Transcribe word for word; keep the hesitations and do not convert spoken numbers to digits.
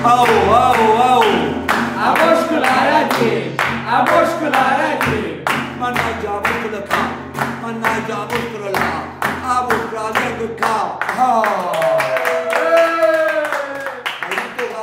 Au, au, au. A boşkulara kim? A boşkulara kim? Mannaggia Buscola, mannaggia Buscola, a Buscola, ha.